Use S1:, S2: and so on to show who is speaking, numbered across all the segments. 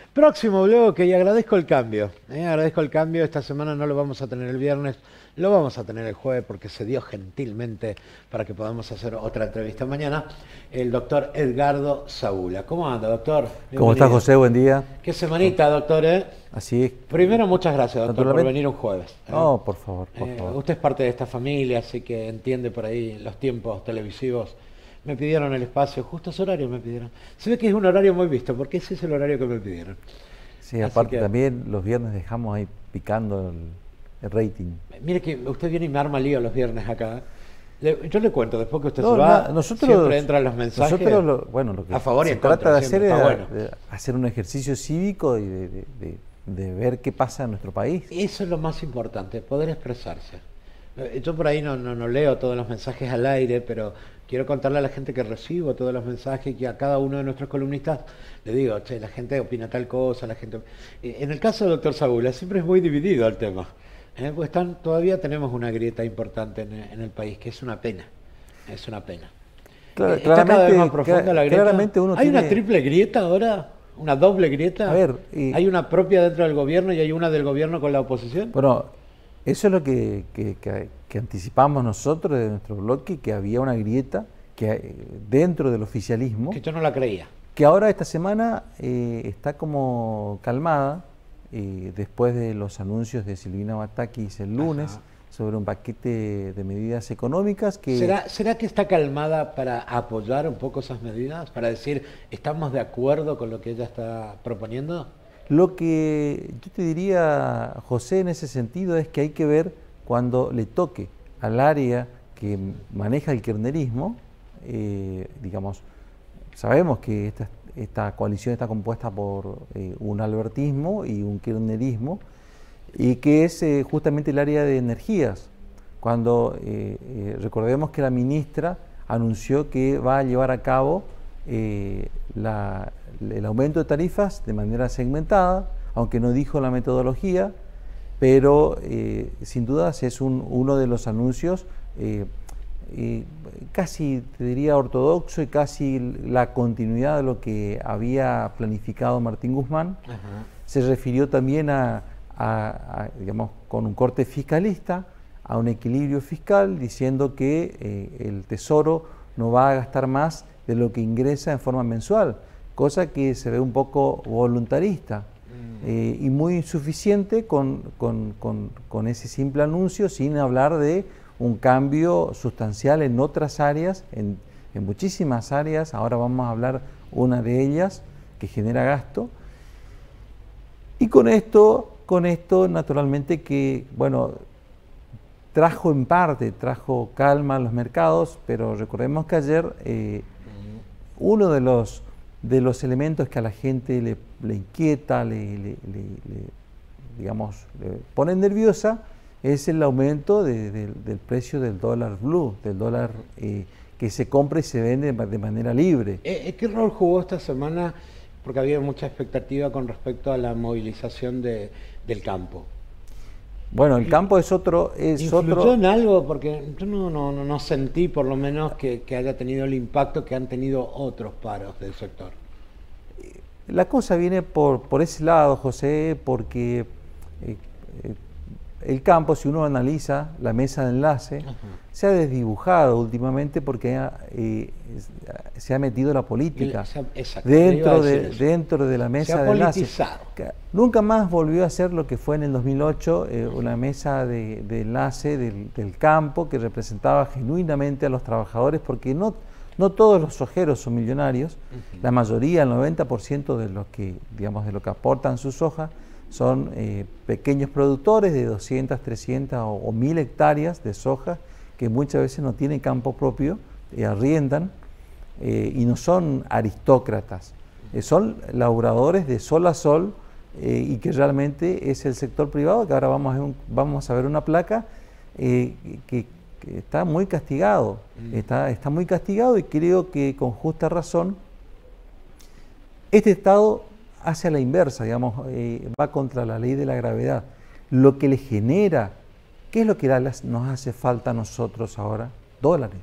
S1: Próximo bloque y agradezco el cambio. Agradezco el cambio. Esta semana no lo vamos a tener el viernes, lo vamos a tener el jueves porque se dio gentilmente para que podamos hacer otra entrevista mañana. El doctor Edgardo Saúla. ¿Cómo anda, doctor?
S2: ¿Cómo estás,
S1: Bienvenido.
S2: José? Buen día.
S1: Qué semanita, doctor, ¿eh?
S2: Así es.
S1: Primero, muchas gracias, doctor, por
S2: Naturalmente.
S1: venir un jueves.
S2: No, por favor, por favor.
S1: Usted es parte de esta familia, así que entiende por ahí los tiempos televisivos. Me pidieron el espacio, justo ese horario me pidieron. Se ve que es un horario muy visto, porque ese es el horario que me pidieron.
S2: Sí,
S1: Así
S2: aparte
S1: que,
S2: también los viernes dejamos ahí picando el rating.
S1: mire que usted viene y me arma lío los viernes acá. Yo le cuento, después que usted
S2: No,
S1: se va,
S2: nosotros,
S1: siempre entran los mensajes
S2: bueno, lo que
S1: a favor y
S2: se
S1: en contra.
S2: trata de hacer
S1: Siempre
S2: es
S1: está bueno.
S2: de hacer un ejercicio cívico y de ver qué pasa en nuestro país.
S1: Eso es lo más importante, poder expresarse. Yo por ahí no leo todos los mensajes al aire, pero quiero contarle a la gente que recibo todos los mensajes, que a cada uno de nuestros columnistas le digo, che, la gente opina tal cosa, la gente... En el caso del doctor Saúl, siempre es muy dividido el tema. Pues todavía tenemos una grieta importante en el país, que es una pena. Es una pena. Está cada vez más profunda la grieta.
S2: Claramente uno
S1: ¿Hay
S2: tiene...
S1: una triple grieta ahora? ¿Una doble grieta?
S2: A ver,
S1: ¿Hay una propia dentro del gobierno y hay una del gobierno con la oposición?
S2: Bueno, eso es lo que anticipamos nosotros de nuestro bloque, que había una grieta dentro del oficialismo,
S1: Que yo no la creía.
S2: que ahora esta semana está como calmada, después de los anuncios de Silvina Batakis el lunes.
S1: Ajá.
S2: Sobre un paquete de medidas económicas que...
S1: ¿Será que está calmada para apoyar un poco esas medidas? Para decir, ¿estamos de acuerdo con lo que ella está proponiendo?
S2: Lo que yo te diría, José, en ese sentido es que hay que ver cuando le toque al área que maneja el kirchnerismo, digamos, sabemos que esta coalición está compuesta por un albertismo y un kirchnerismo, y que es justamente el área de energías, cuando recordemos que la ministra anunció que va a llevar a cabo el aumento de tarifas de manera segmentada, aunque no dijo la metodología, pero sin dudas es uno de los anuncios casi, te diría, ortodoxo y casi la continuidad de lo que había planificado Martín Guzmán.
S1: Ajá.
S2: Se refirió también digamos, con un corte fiscalista, a un equilibrio fiscal, diciendo que el Tesoro no va a gastar más de lo que ingresa en forma mensual, cosa que se ve un poco voluntarista y muy insuficiente con ese simple anuncio, sin hablar de un cambio sustancial en otras áreas, en muchísimas áreas. Ahora vamos a hablar una de ellas que genera gasto. Y con esto naturalmente que, bueno, trajo trajo calma a los mercados, pero recordemos que ayer uno de los elementos que a la gente le inquieta, digamos, le pone nerviosa, es el aumento del precio del dólar blue, del dólar que se compra y se vende de manera libre.
S1: ¿Qué rol jugó esta semana? Porque había mucha expectativa con respecto a la movilización del campo.
S2: Bueno, el campo es otro...
S1: ¿Influyó en algo? Porque yo no sentí por lo menos que haya tenido el impacto que han tenido otros paros del sector.
S2: La cosa viene por ese lado, José, porque el campo, si uno analiza la mesa de enlace,
S1: Ajá,
S2: se ha desdibujado últimamente porque se ha metido la política
S1: exacto,
S2: dentro de la mesa de enlace.
S1: Se ha politizado.
S2: Nunca más volvió a ser lo que fue en el 2008, una mesa de enlace del campo que representaba genuinamente a los trabajadores, porque no todos los sojeros son millonarios. La mayoría, el 90% de los que, digamos, de lo que aportan sus soja, son pequeños productores de 200, 300 o 1000 hectáreas de soja que muchas veces no tienen campo propio, arriendan y no son aristócratas, son laburadores de sol a sol y que realmente es el sector privado, que ahora vamos a ver una placa que está muy castigado, está muy castigado, y creo que con justa razón este Estado hace a la inversa, digamos, va contra la ley de la gravedad. Lo que le genera, ¿qué es lo que nos hace falta a nosotros ahora? Dólares.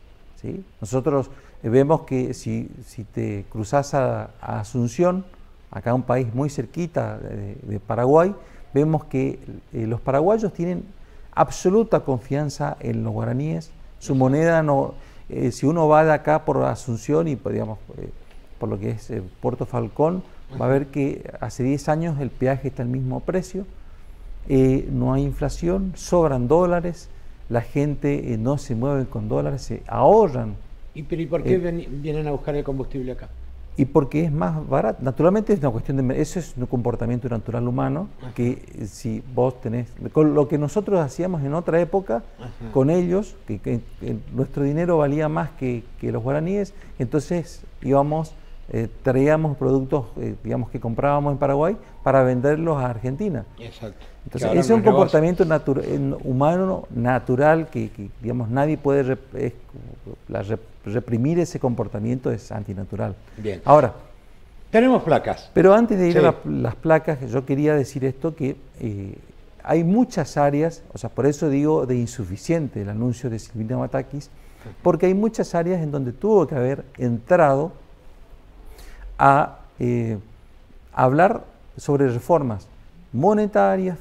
S2: ¿Sí? Nosotros vemos que si te cruzas a Asunción, acá un país muy cerquita de Paraguay, vemos que los paraguayos tienen absoluta confianza en los guaraníes. Su moneda no, si uno va de acá por Asunción y digamos, por lo que es Puerto Falcón, va a ver que hace 10 años el peaje está al mismo precio, no hay inflación, sobran dólares, la gente no se mueve con dólares, se ahorran.
S1: ¿Y por qué vienen a buscar el combustible acá?
S2: Y porque es más barato. Naturalmente es una cuestión de... Eso es un comportamiento natural humano, que si vos tenés... Con lo que nosotros hacíamos en otra época, con ellos, que nuestro dinero valía más que los guaraníes, entonces íbamos, traíamos productos, digamos, que comprábamos en Paraguay para venderlos a Argentina.
S1: Exacto.
S2: Entonces ese es un comportamiento humano natural que, digamos, nadie puede reprimir. Ese comportamiento es antinatural.
S1: Bien.
S2: Ahora,
S1: tenemos placas.
S2: Pero antes de ir a las placas, yo quería decir esto, que hay muchas áreas, o sea, por eso digo de insuficiente el anuncio de Silvina Batakis, porque hay muchas áreas en donde tuvo que haber entrado a hablar sobre reformas monetarias,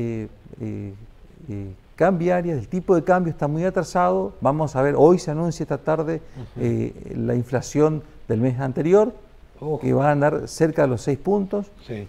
S2: cambiarias. El tipo de cambio está muy atrasado. Vamos a ver, hoy se anuncia esta tarde la inflación del mes anterior, que va a andar cerca de los 6 puntos.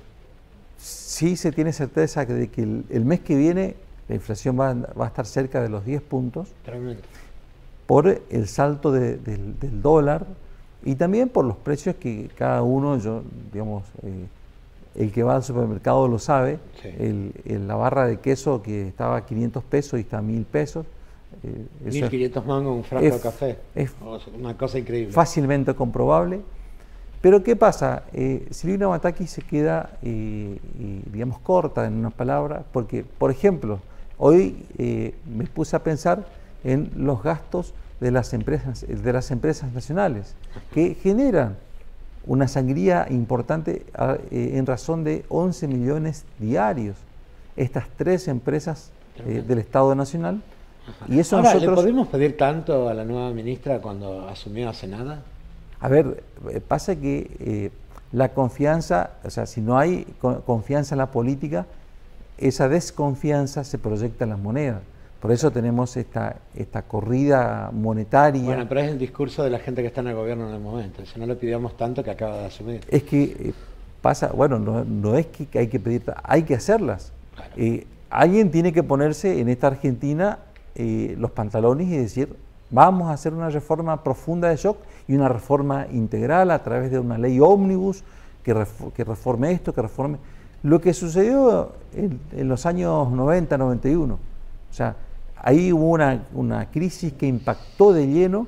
S2: Sí se tiene certeza de que el mes que viene la inflación va a estar cerca de los 10 puntos.
S1: Tremendo.
S2: Por el salto del dólar y también por los precios que cada uno, digamos, el que va al supermercado lo sabe, la barra de queso que estaba a 500 pesos y está a 1000 pesos.
S1: 1500 mangos un frasco de café. Es una cosa increíble.
S2: Fácilmente comprobable. Pero ¿qué pasa? Silvina Batakis se queda, digamos, corta en una palabra, porque, por ejemplo, hoy me puse a pensar en los gastos de las empresas nacionales, que generan una sangría importante en razón de 11 millones diarios. Estas 3 empresas del Estado Nacional. Y eso
S1: ahora,
S2: nosotros...
S1: ¿le podemos pedir tanto a la nueva ministra cuando asumió hace nada?
S2: A ver, pasa que la confianza, o sea, si no hay confianza en la política, esa desconfianza se proyecta en las monedas. Por eso tenemos esta corrida monetaria.
S1: Bueno, pero es el discurso de la gente que está en el gobierno en el momento. Si no le pidiéramos tanto que acaba de asumir.
S2: Es que pasa, bueno, no es que hay que pedir, hay que hacerlas. Claro. Alguien tiene que ponerse en esta Argentina los pantalones y decir, vamos a hacer una reforma profunda de shock y una reforma integral a través de una ley ómnibus que reforme esto, que reforme... Lo que sucedió en los años 90, 91, o sea, ahí hubo una crisis que impactó de lleno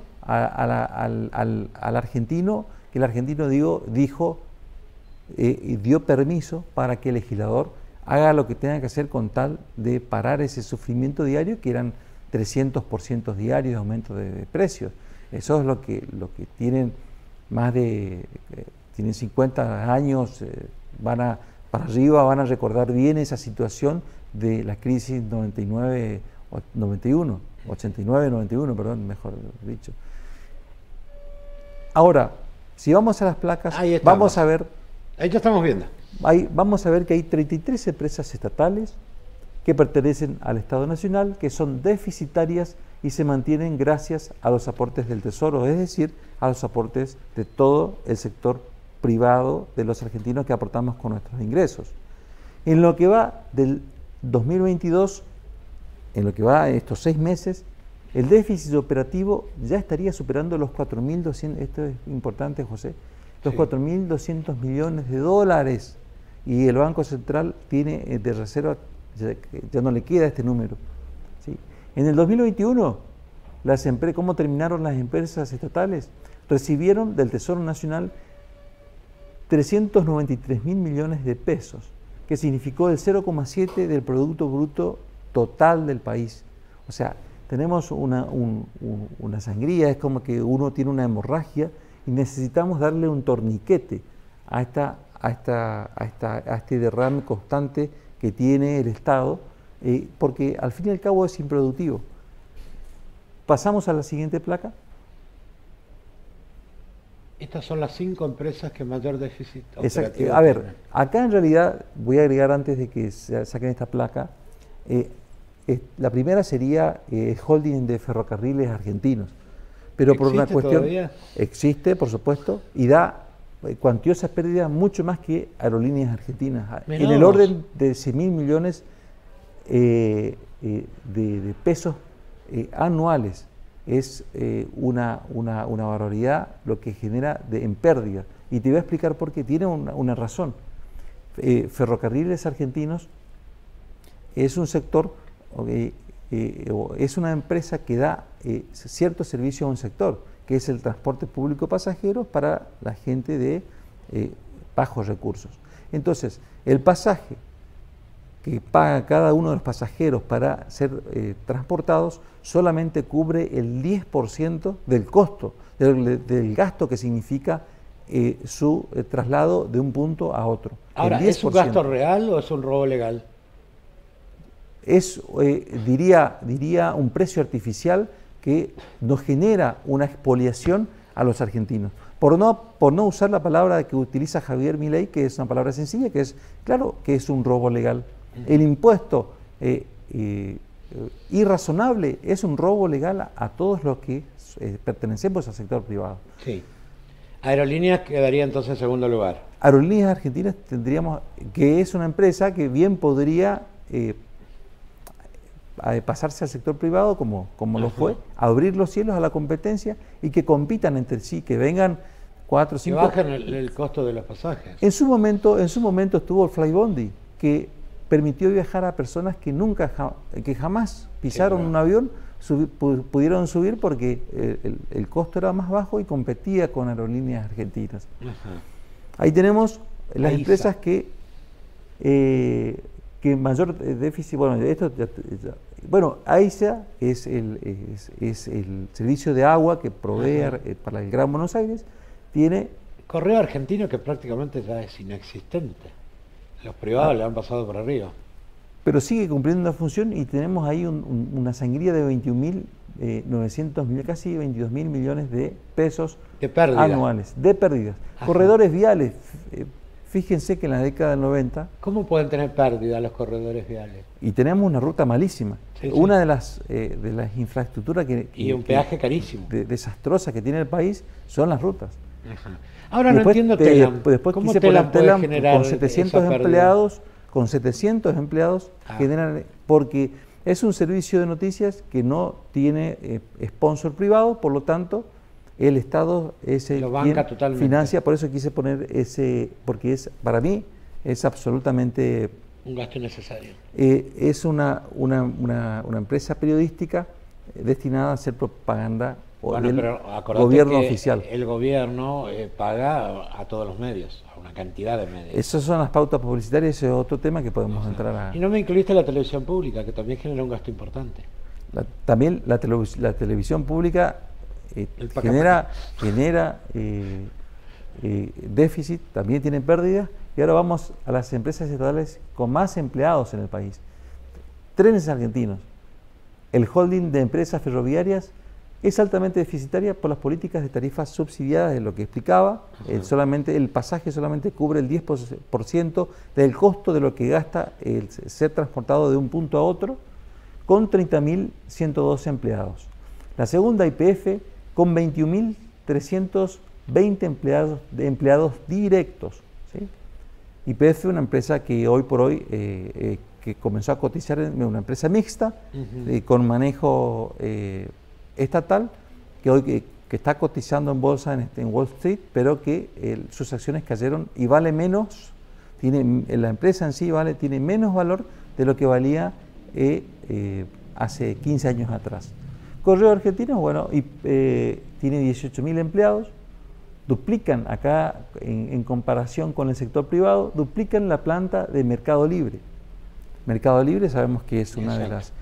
S2: al argentino, que el argentino dijo y dio permiso para que el legislador haga lo que tenga que hacer con tal de parar ese sufrimiento diario, que eran 300% diarios de aumento de precios. Eso es lo que tienen más de, tienen 50 años, para arriba van a recordar bien esa situación de la crisis 89-91, perdón, mejor dicho. Ahora, si vamos a las placas, vamos a ver...
S1: Ahí ya estamos viendo.
S2: Vamos a ver que hay 33 empresas estatales que pertenecen al Estado Nacional, que son deficitarias y se mantienen gracias a los aportes del Tesoro, es decir, a los aportes de todo el sector privado de los argentinos que aportamos con nuestros ingresos. En lo que va del 2022, en lo que va de estos 6 meses, el déficit operativo ya estaría superando los 4.200, esto es importante, José, los 4.200 millones de dólares, y el Banco Central tiene de reserva, ya no le queda este número. ¿Sí? En el 2021, ¿cómo terminaron las empresas estatales? Recibieron del Tesoro Nacional 393.000 millones de pesos, que significó el 0,7% del Producto Bruto total del país. O sea, tenemos una sangría, es como que uno tiene una hemorragia y necesitamos darle un torniquete a este derrame constante que tiene el Estado, porque al fin y al cabo es improductivo. Pasamos a la siguiente placa.
S1: Estas son las 5 empresas que mayor déficit operativo
S2: A ver,
S1: tienen.
S2: acá en realidad, voy a agregar antes de que saquen esta placa, la primera sería holding de ferrocarriles argentinos, pero por una cuestión...
S1: ¿Todavía?
S2: Existe, por supuesto, y da cuantiosas pérdidas mucho más que Aerolíneas Argentinas, en el orden de 100.000 millones de pesos anuales. Es una barbaridad lo que genera en pérdida. Y te voy a explicar por qué. Tiene una razón. Ferrocarriles Argentinos es un sector, es una empresa que da cierto servicio a un sector, que es el transporte público pasajeros para la gente de bajos recursos. Entonces, el pasaje que paga cada uno de los pasajeros para ser transportados solamente cubre el 10% del costo, del gasto que significa su traslado de un punto a otro.
S1: Ahora, ¿es un gasto real o es un robo legal?
S2: Es, diría, un precio artificial que nos genera una expoliación a los argentinos. Por no usar la palabra que utiliza Javier Milei, que es una palabra sencilla, que es, claro, que es un robo legal. El impuesto irrazonable es un robo legal a todos los que pertenecemos al sector privado.
S1: Sí. Aerolíneas quedaría entonces en segundo lugar.
S2: Aerolíneas Argentinas tendríamos, que es una empresa que bien podría pasarse al sector privado como lo fue, abrir los cielos a la competencia y que compitan entre sí, que vengan 4 o 5...
S1: Que bajen el costo de los pasajes.
S2: En su momento estuvo el Flybondi, que permitió viajar a personas que que jamás pisaron un avión, pudieron subir porque el costo era más bajo y competía con Aerolíneas Argentinas.
S1: Ajá.
S2: Ahí tenemos las
S1: AISA.
S2: empresas que mayor déficit, bueno, AISA es el servicio de agua que provee para el Gran Buenos Aires, tiene...
S1: Correo Argentino, que prácticamente ya es inexistente. Los privados le han pasado por arriba.
S2: Pero sigue cumpliendo una función y tenemos ahí una sangría de 21.900 millones, casi 22.000 millones de pesos
S1: de pérdida.
S2: Anuales, de pérdidas. Ajá. Corredores viales, fíjense que en la década del 90...
S1: ¿Cómo pueden tener pérdida los corredores viales?
S2: Y tenemos una ruta malísima.
S1: Sí,
S2: una de las infraestructuras
S1: y un peaje carísimo.
S2: Desastrosa que tiene el país son las rutas.
S1: Ajá. Ahora después, no entiendo
S2: después
S1: ¿cómo
S2: quise
S1: Telam
S2: poner Telam
S1: generar
S2: con 700 empleados, generan, porque es un servicio de noticias que no tiene sponsor privado, por lo tanto el Estado es el quien financia, por eso quise poner ese, porque para mí es absolutamente
S1: un gasto innecesario.
S2: Es una empresa periodística destinada a hacer propaganda del gobierno oficial.
S1: El gobierno paga a todos los medios, a una cantidad de medios.
S2: Esas son las pautas publicitarias, ese es otro tema que podemos entrar a...
S1: Y no me incluiste la televisión pública, que también genera un gasto importante.
S2: También la televisión pública genera déficit, también tiene pérdidas. Y ahora vamos a las empresas estatales con más empleados en el país. Trenes Argentinos. El holding de empresas ferroviarias es altamente deficitaria por las políticas de tarifas subsidiadas, de lo que explicaba. El pasaje solamente cubre el 10% del costo de lo que gasta el ser transportado de un punto a otro, con 30.112 empleados. La segunda, YPF, con 21.320 empleados directos. ¿Sí? YPF, una empresa que hoy por hoy que comenzó a cotizar, una empresa mixta, con manejo estatal, que hoy que está cotizando en bolsa en Wall Street, pero que sus acciones cayeron y vale menos, la empresa en sí tiene menos valor de lo que valía hace 15 años atrás. Correo Argentino, bueno, tiene 18.000 empleados, duplican acá, en comparación con el sector privado, duplican la planta de Mercado Libre. Mercado Libre sabemos que es una de las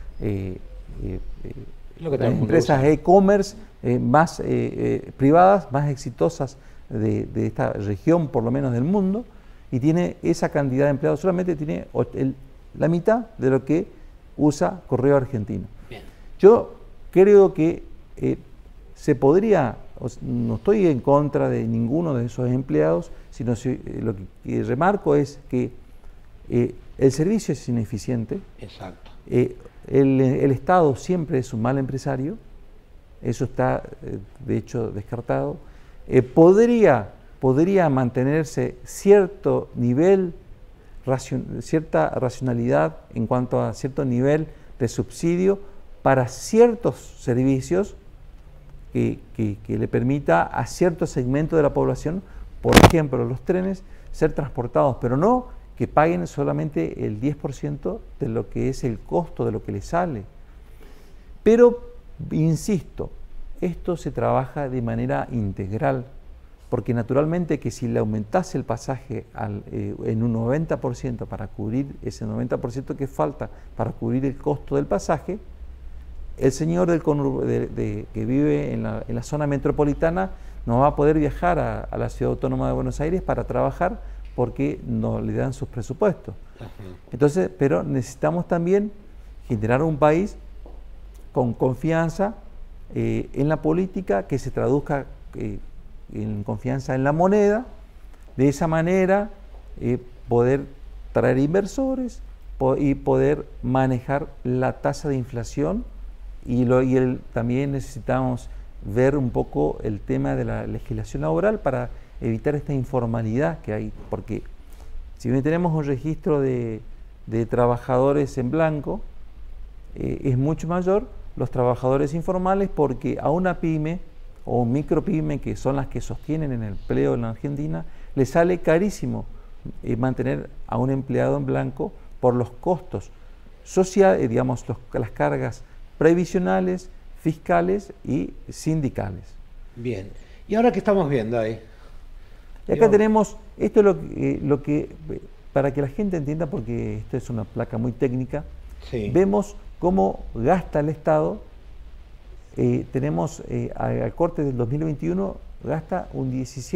S2: empresas e-commerce más privadas, más exitosas de esta región, por lo menos del mundo, y tiene esa cantidad de empleados, solamente tiene la mitad de lo que usa Correo Argentino.
S1: Bien.
S2: Yo creo que se podría no estoy en contra de ninguno de esos empleados, sino lo que remarco es que el servicio es ineficiente.
S1: Exacto.
S2: El Estado siempre es un mal empresario, eso está de hecho descartado. Podría mantenerse cierto nivel, cierta racionalidad en cuanto a cierto nivel de subsidio para ciertos servicios que le permita a cierto segmento de la población, por ejemplo los trenes, ser transportados, pero no que paguen solamente el 10% de lo que es el costo de lo que les sale. Pero, insisto, esto se trabaja de manera integral, porque naturalmente que si le aumentase el pasaje en un 90% para cubrir ese 90% que falta para cubrir el costo del pasaje, el señor que vive en la zona metropolitana no va a poder viajar a la Ciudad Autónoma de Buenos Aires para trabajar porque no le dan sus presupuestos. Entonces, pero necesitamos también generar un país con confianza en la política, que se traduzca en confianza en la moneda, de esa manera poder traer inversores y poder manejar la tasa de inflación también necesitamos ver un poco el tema de la legislación laboral para evitar esta informalidad que hay, porque si bien tenemos un registro de trabajadores en blanco, es mucho mayor los trabajadores informales, porque a una pyme o un micropyme, que son las que sostienen el empleo en la Argentina, le sale carísimo mantener a un empleado en blanco por los costos sociales, digamos, las cargas previsionales, fiscales y sindicales.
S1: Bien. ¿Y ahora qué estamos viendo ahí?
S2: Y acá tenemos, esto es lo que, para que la gente entienda, porque esto es una placa muy técnica, sí. Vemos cómo gasta el Estado. Tenemos al corte del 2021, gasta un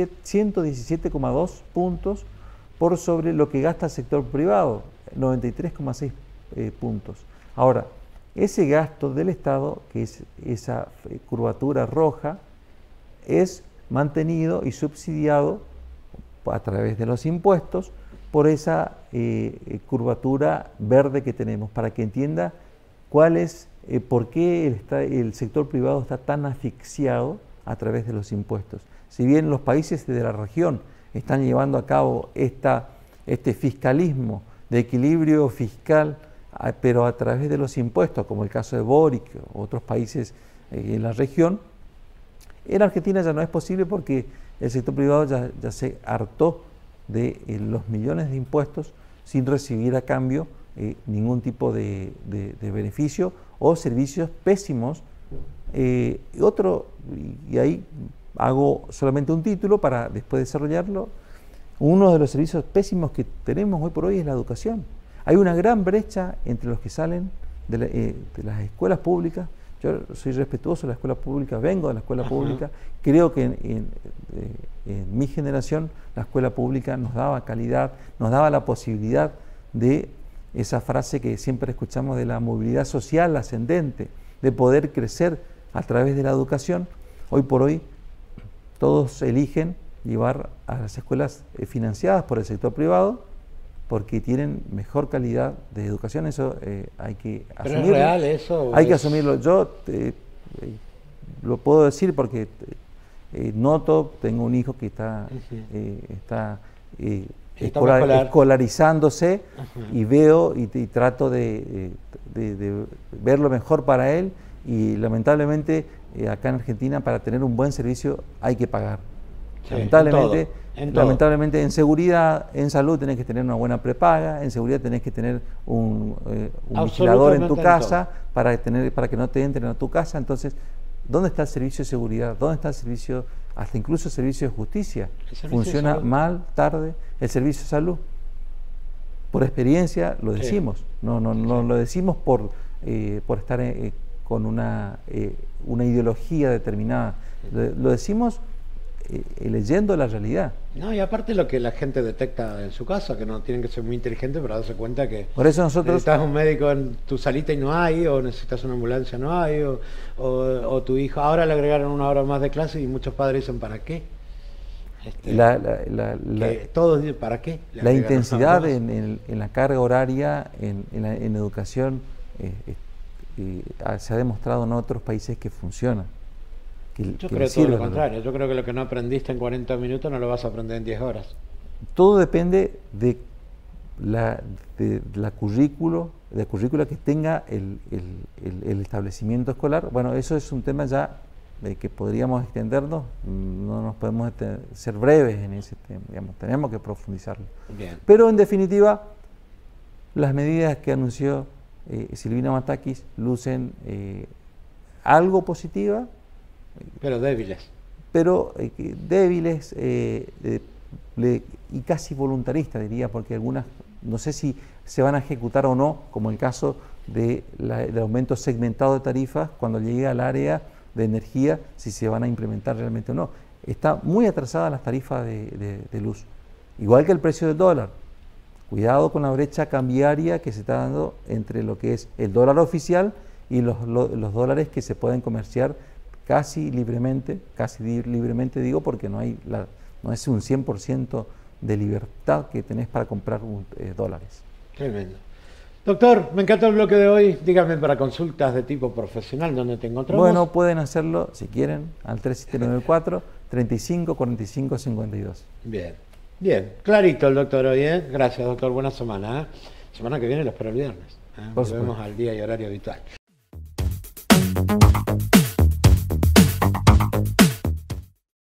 S2: 117,2 puntos por sobre lo que gasta el sector privado, 93,6 puntos. Ahora, ese gasto del Estado, que es esa curvatura roja, es mantenido y subsidiado a través de los impuestos por esa curvatura verde que tenemos, para que entienda cuál es, por qué el sector privado está tan asfixiado a través de los impuestos. Si bien los países de la región están llevando a cabo este fiscalismo de equilibrio fiscal, pero a través de los impuestos, como el caso de Boric o otros países en la región, en Argentina ya no es posible, porque el sector privado ya se hartó de los millones de impuestos sin recibir a cambio ningún tipo de beneficio o servicios pésimos. Y ahí hago solamente un título para después desarrollarlo. Uno de los servicios pésimos que tenemos hoy por hoy es la educación. Hay una gran brecha entre los que salen de las escuelas públicas. Yo soy respetuoso de la escuela pública, vengo de la escuela pública, creo que en mi generación la escuela pública nos daba calidad, nos daba la posibilidad de esa frase que siempre escuchamos de la movilidad social ascendente, de poder crecer a través de la educación. Hoy por hoy todos eligen llevar a las escuelas financiadas por el sector privado, porque tienen mejor calidad de educación. Eso hay que asumirlo. ¿Pero es real eso? Hay que asumirlo. Yo lo puedo decir porque noto, tengo un hijo que está escolarizándose, y veo y trato de ver lo mejor para él, y lamentablemente acá en Argentina, para tener un buen servicio hay que pagar. Sí, lamentablemente en seguridad, en salud tenés que tener una buena prepaga, en seguridad tenés que tener un vigilador en tu casa para que no te entren a tu casa. Entonces, ¿dónde está el servicio de seguridad? ¿Dónde está el servicio, hasta incluso el servicio de justicia? Funciona mal, tarde. El servicio de salud, por experiencia lo decimos, no lo decimos por estar con una ideología determinada, lo decimos leyendo la realidad.
S1: No, y aparte lo que la gente detecta en su casa, que no tienen que ser muy inteligentes para darse cuenta que
S2: Por eso nosotros...
S1: necesitas un médico en tu salita y no hay, o necesitas una ambulancia, no hay, o tu hijo, ahora le agregaron una hora más de clase y muchos padres dicen, ¿para qué? Todos dicen, ¿para qué?
S2: La intensidad en la carga horaria, en educación, se ha demostrado en otros países que funciona.
S1: Yo creo todo lo contrario. Yo creo que lo que no aprendiste en 40 minutos no lo vas a aprender en 10 horas.
S2: Todo depende de la currícula que tenga el establecimiento escolar. Bueno, eso es un tema ya que podríamos extendernos. No nos podemos ser breves en ese tema, digamos, tenemos que profundizarlo.
S1: Bien.
S2: Pero en definitiva, las medidas que anunció Silvina Batakis lucen algo positiva,
S1: pero débiles.
S2: Pero débiles y casi voluntaristas, diría, porque algunas, no sé si se van a ejecutar o no, como el caso del aumento segmentado de tarifas cuando llegue al área de energía, si se van a implementar realmente o no. Está muy atrasadas las tarifas de luz, igual que el precio del dólar. Cuidado con la brecha cambiaria que se está dando entre lo que es el dólar oficial y los dólares que se pueden comerciar casi libremente digo, porque no es un 100% de libertad que tenés para comprar dólares.
S1: Tremendo. Doctor, me encanta el bloque de hoy. Dígame, para consultas de tipo profesional, ¿dónde te encontramos?
S2: Bueno, pueden hacerlo, si quieren, al 3794 35 45 52.
S1: Bien, clarito el doctor hoy, ¿eh? Gracias, doctor, buena semana, ¿eh? Semana que viene lo espero el viernes, ¿eh? Volvemos al día y horario habitual.